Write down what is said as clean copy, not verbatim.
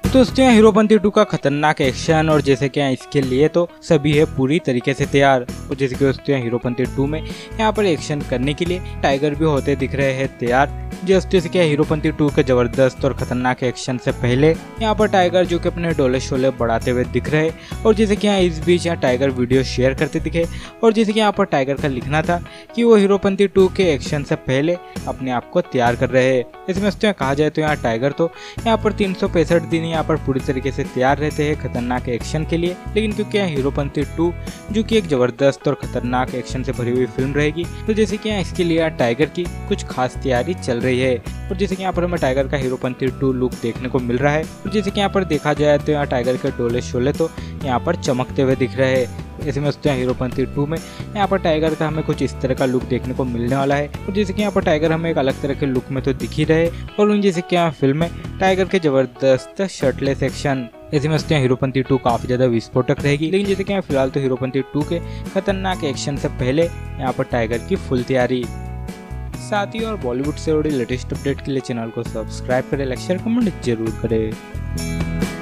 तो दोस्तों हीरोपंती 2 का खतरनाक एक्शन और जैसे कि इसके लिए तो सभी है पूरी तरीके से तैयार। और जैसे कि दोस्तों हीरोपंती 2 में यहाँ पर एक्शन करने के लिए टाइगर भी होते दिख रहे हैं तैयार। जैसे कि हीरोपंती 2 के जबरदस्त और खतरनाक एक्शन से पहले यहाँ पर टाइगर जो कि अपने डोले शोले बढ़ाते हुए दिख रहे। और जैसे कि यहाँ इस बीच यहाँ टाइगर वीडियो शेयर करते दिखे। और जैसे कि यहाँ पर टाइगर का लिखना था कि वो हीरोपंती 2 के एक्शन से पहले अपने आप को तैयार कर रहे हैं। इसमें दोस्तों कहा जाए तो यहाँ टाइगर तो यहाँ पर 365 दिन यहाँ पर पूरी तरीके से तैयार रहते हैं खतरनाक एक्शन के लिए। लेकिन क्योंकि यहाँ हीरोपंती 2 जो कि एक जबरदस्त और खतरनाक एक्शन से भरी हुई फिल्म रहेगी, तो जैसे कि यहाँ इसके लिए टाइगर की कुछ खास तैयारी चल रही है। और जैसे कि यहाँ पर हमें टाइगर का हीरोपंती 2 लुक देखने को मिल रहा है। और जैसे कि यहाँ पर देखा जाए तो यहाँ टाइगर के डोले शोले तो यहाँ पर चमकते हुए दिख रहे हैं। ऐसे में दोस्तों हीरोपंती 2 में यहाँ पर टाइगर का हमें कुछ इस तरह का लुक देखने को मिलने वाला है। और जैसे कि यहाँ पर टाइगर हमें एक अलग तरह के लुक में तो दिख ही रहे। और उन जैसे कि यहाँ फिल्म में टाइगर के जबरदस्त शर्टलेस एक्शन। ऐसे में दोस्तों हीरोपंती 2 काफी ज्यादा विस्फोटक रहेगी। लेकिन जैसे कि यहाँ फिलहाल तो हीरोपंती 2 के खतरनाक एक्शन से पहले यहाँ पर टाइगर की फुल तैयारी। साथ ही और बॉलीवुड से जुड़ी लेटेस्ट अपडेट के लिए चैनल को सब्सक्राइब करें, लाइक शेयर कमेंट जरूर करें।